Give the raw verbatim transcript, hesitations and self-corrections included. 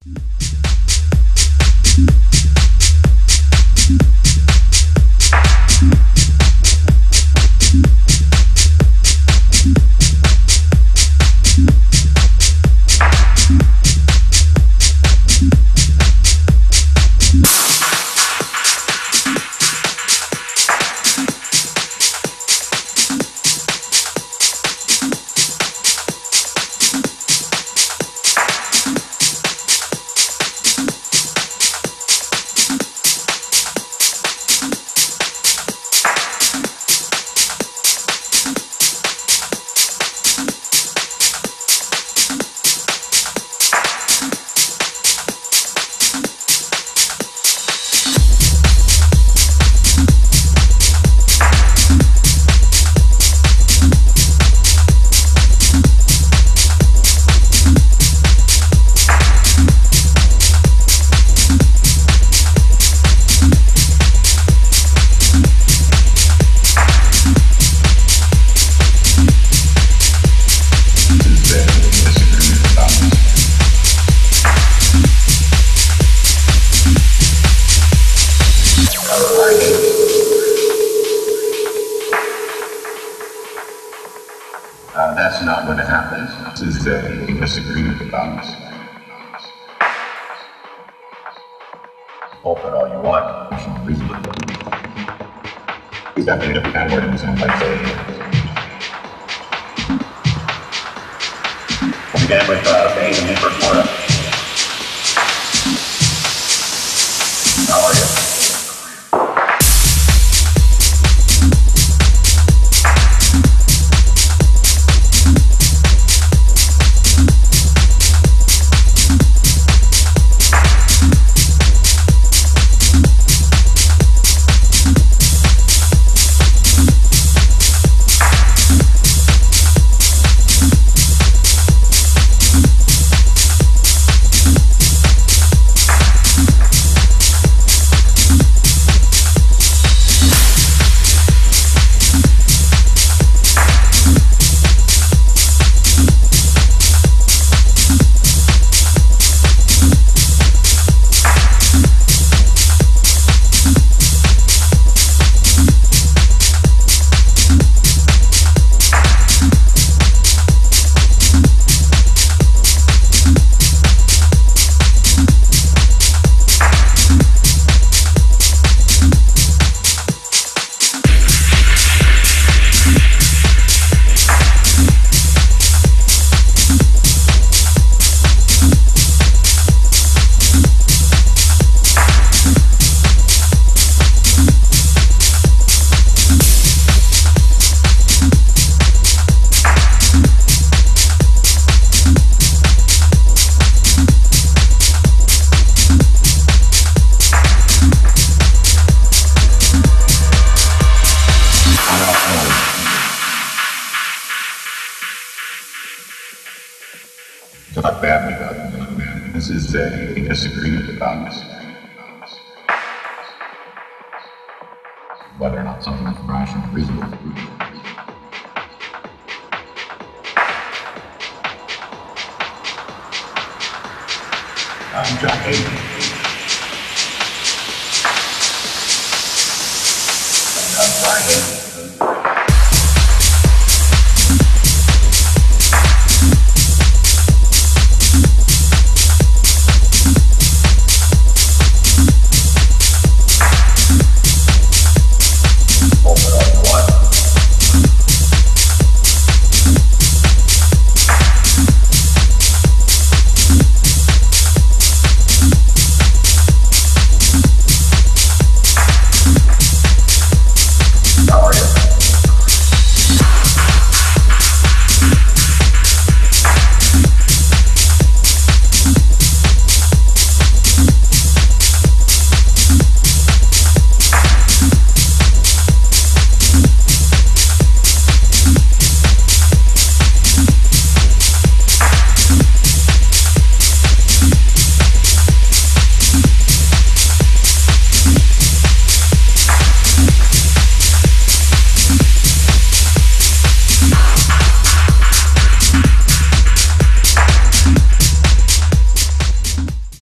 Uh, that's not what happens. This is a disagreement about this. Pulpit all you want. He's definitely the kind of word in some like say. We'll begin with uh, Bane and Inverse Florida. How are you? Talk badly about it, man. This is a disagreement about this. Whether or not something is rational and reasonable. I'm John Hayden. And I'm Brian.